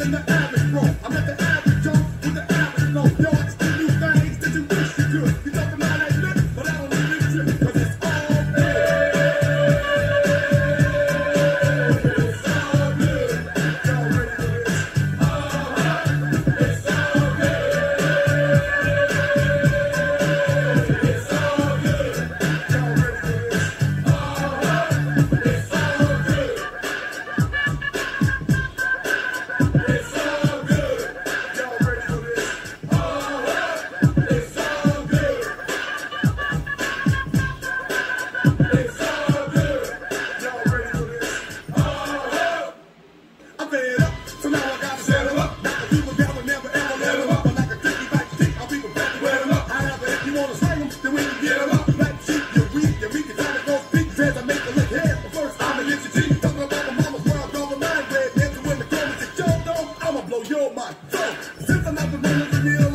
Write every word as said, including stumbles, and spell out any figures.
than the average bro. I'm at the average Joe with the average flow. Yo, I still do things that you wish you could. You talking about that lip, but I don't need this shit, cause it's all good. It's all good. Y'all ready for this? Uh-huh. It's all good. It's all good. Y'all ready for this? Uh-huh. It's all good. It's all good. Y'all ready for this? Uh-huh. It's all good. It's all good. Y'all ready for this? Uh-huh. I'm fed up, so now I gotta settle up. Not the people that would never ever let them up. But like a tricky back stick, I'll be prepared to wear them up. However, if you wanna slang them, then we can get them up. Black sheep, you're weak, and we can try to go speak. Says I make a lick head, but first I'm an itchy cheek. Talking about my mama's world, over my red. Then to win the comments, you don't know, I'ma blow your mind. So, since I'm not the one of the real